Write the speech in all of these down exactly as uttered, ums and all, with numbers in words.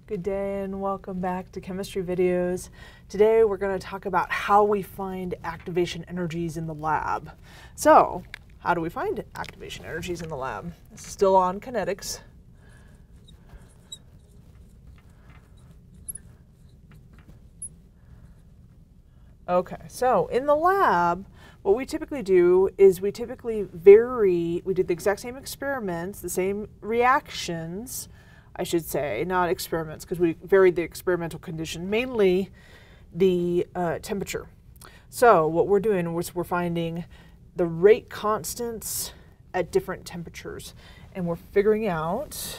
Good day and welcome back to Chemistry Videos. Today we're going to talk about how we find activation energies in the lab. So, how do we find activation energies in the lab? This is still on kinetics. Okay, so in the lab, what we typically do is we typically vary, we do the exact same experiments, the same reactions, I should say, not experiments, because we varied the experimental condition, mainly the uh, temperature. So what we're doing is we're finding the rate constants at different temperatures, and we're figuring out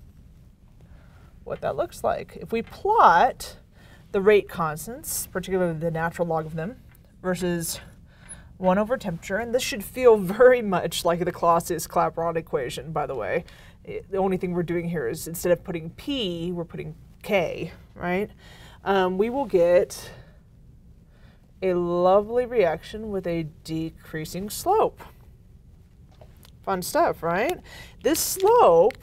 what that looks like. If we plot the rate constants, particularly the natural log of them, versus one over temperature, and this should feel very much like the Clausius-Clapeyron equation, by the way. It, the only thing we're doing here is instead of putting P, we're putting K, right? Um, we will get a lovely reaction with a decreasing slope. Fun stuff, right? This slope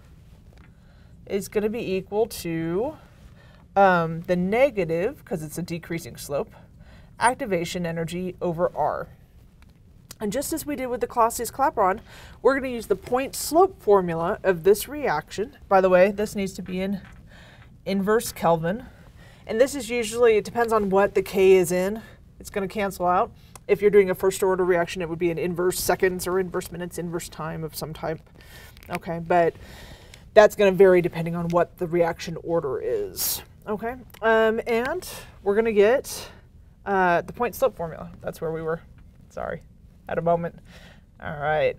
is going to be equal to um, the negative, because it's a decreasing slope, activation energy over R. And just as we did with the Clausius-Clapeyron, we're going to use the point slope formula of this reaction. By the way, this needs to be in inverse Kelvin. And this is usually, it depends on what the K is in. It's going to cancel out. If you're doing a first order reaction, it would be in inverse seconds or inverse minutes, inverse time of some type. Okay, but that's going to vary depending on what the reaction order is. Okay, um, and we're going to get uh, the point slope formula. That's where we were. Sorry. At a moment. All right.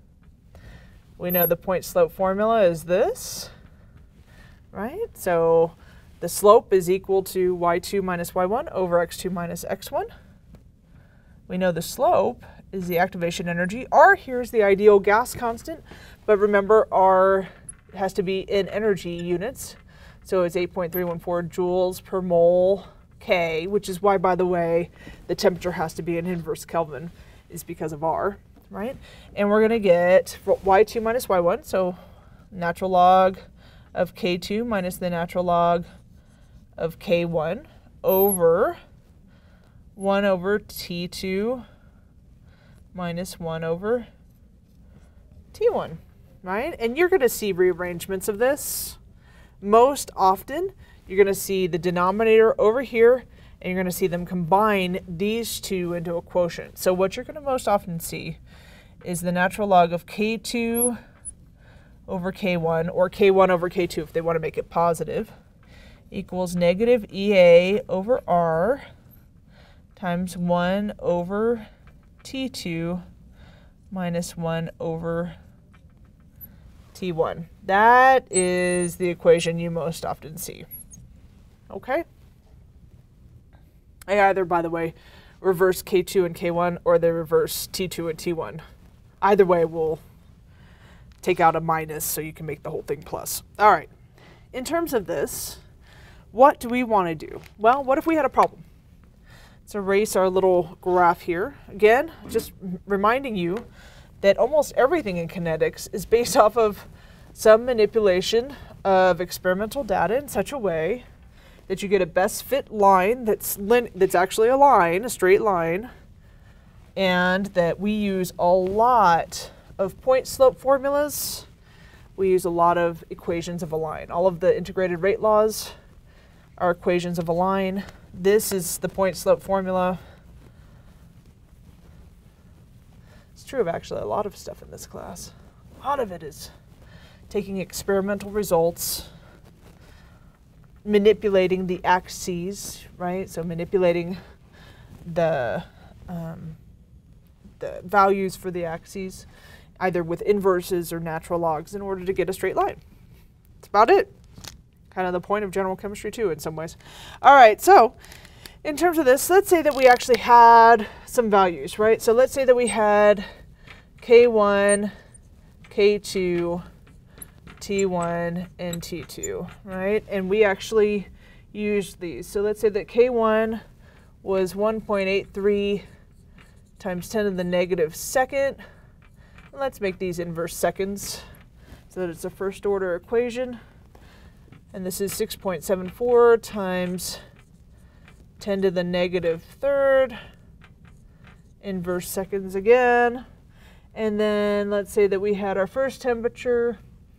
We know the point slope formula is this, right? So the slope is equal to y two minus y one over x two minus x one. We know the slope is the activation energy. R here is the ideal gas constant, but remember R has to be in energy units. So it's eight point three one four joules per mole K, which is why, by the way, the temperature has to be in inverse Kelvin, is because of R, right? And we're going to get y two minus y one, so natural log of K two minus the natural log of K one over one over T two minus one over T one, right? And you're going to see rearrangements of this. Most often, you're going to see the denominator over here, and you're going to see them combine these two into a quotient. So what you're going to most often see is the natural log of K two over K one, or K one over K two if they want to make it positive, equals negative E A over R times one over T two minus one over T one. That is the equation you most often see. Okay? I either, by the way, reverse K two and K one, or they reverse T two and T one. Either way, we'll take out a minus so you can make the whole thing plus. All right. In terms of this, what do we want to do? Well, what if we had a problem? Let's erase our little graph here. Again, just reminding you that almost everything in kinetics is based off of some manipulation of experimental data in such a way that you get a best fit line that's, that's actually a line, a straight line, and that we use a lot of point slope formulas. We use a lot of equations of a line. All of the integrated rate laws are equations of a line. This is the point slope formula. It's true of actually a lot of stuff in this class. A lot of it is taking experimental results, manipulating the axes, right? So manipulating the, um, the values for the axes, either with inverses or natural logs, in order to get a straight line. That's about it. Kind of the point of general chemistry too, in some ways. All right, so in terms of this, let's say that we actually had some values, right? So let's say that we had K one, K two, T one, and T two, right? And we actually used these. So let's say that K one was one point eight three times ten to the negative second. Let's make these inverse seconds so that it's a first order equation. And this is six point seven four times ten to the negative third, inverse seconds again. And then let's say that we had our first temperature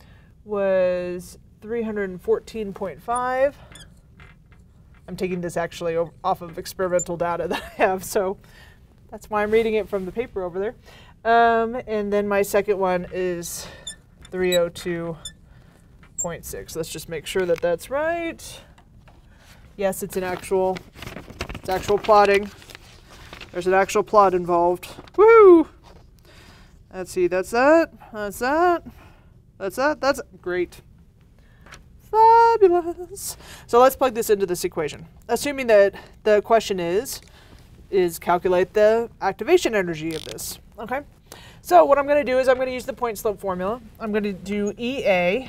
was three hundred fourteen point five. I'm taking this actually off of experimental data that I have, so that's why I'm reading it from the paper over there. Um, and then my second one is three oh two point six. Let's just make sure that that's right. Yes, it's an actual, it's actual plotting. There's an actual plot involved. Woo! Let's see, that's that, that's that, that's that, that's great. Fabulous. So let's plug this into this equation. Assuming that the question is, is calculate the activation energy of this. Okay. So what I'm going to do is I'm going to use the point slope formula. I'm going to do E A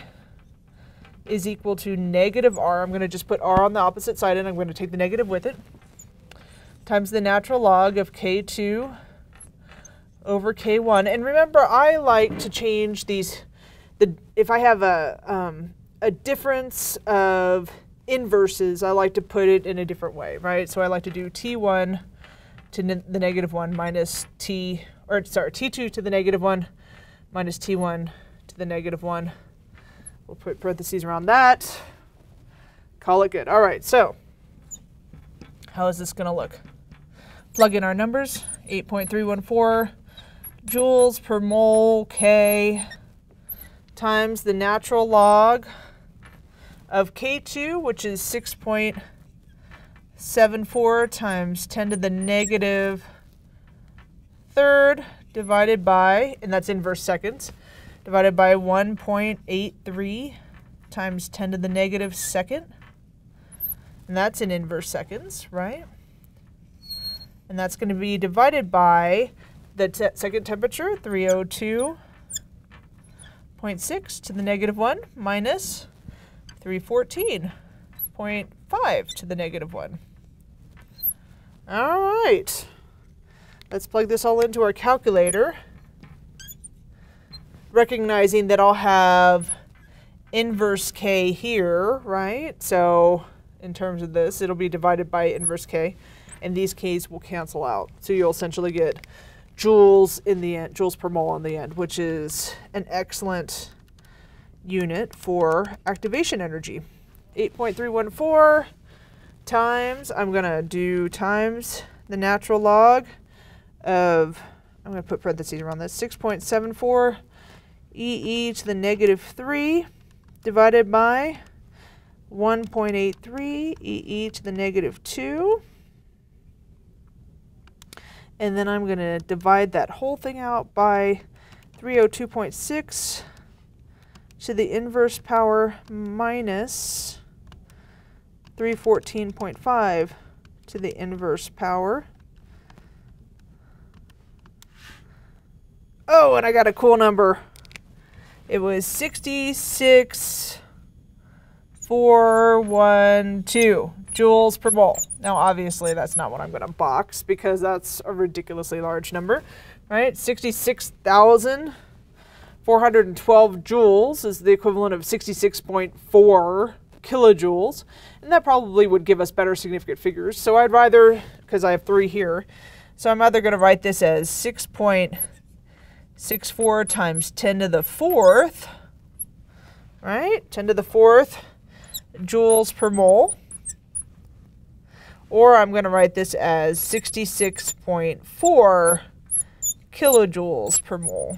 is equal to negative R. I'm going to just put R on the opposite side and I'm going to take the negative with it. Times the natural log of K two over K one. And remember, I like to change these, the if I have a, um, a difference of inverses, I like to put it in a different way, right? So I like to do T one to ne the negative one minus T, or sorry, T two to the negative one minus T one to the negative one. We'll put parentheses around that. Call it good. All right, so how is this going to look? Plug in our numbers, eight point three one four joules per mole K times the natural log of K two, which is six point seven four times ten to the negative third divided by, and that's inverse seconds, divided by one point eight three times ten to the negative second. And that's in inverse seconds, right? And that's going to be divided by the te second temperature, three oh two point six to the negative one minus three fourteen point five to the negative one. All right. Let's plug this all into our calculator, recognizing that I'll have inverse K here, right? So in terms of this, it'll be divided by inverse K, and these K's will cancel out. So you'll essentially get joules in the end, joules per mole in the end, which is an excellent unit for activation energy. eight point three one four times, I'm going to do times the natural log of, I'm going to put parentheses around this, six point seven four E E to the negative three divided by one point eight three E E to the negative two. And then I'm going to divide that whole thing out by three oh two point six to the inverse power minus three fourteen point five to the inverse power. Oh, and I got a cool number. It was sixty-six point four one two joules per mole. Now, obviously, that's not what I'm going to box because that's a ridiculously large number, right? sixty-six thousand four hundred twelve joules is the equivalent of sixty-six point four kilojoules, and that probably would give us better significant figures. So I'd rather, because I have three here, so I'm either going to write this as six point six four times ten to the fourth, right? ten to the fourth joules per mole. Or I'm going to write this as sixty-six point four kilojoules per mole.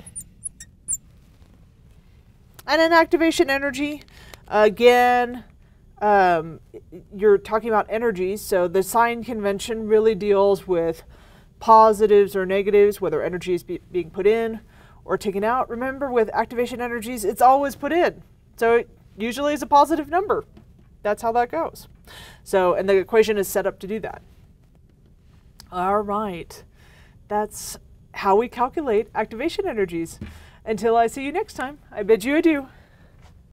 And in activation energy, again, um, you're talking about energy, so the sign convention really deals with positives or negatives, whether energy is be being put in or taken out. Remember, with activation energies, it's always put in. So it usually is a positive number. That's how that goes. So, and the equation is set up to do that. All right. That's how we calculate activation energies. Until I see you next time, I bid you adieu.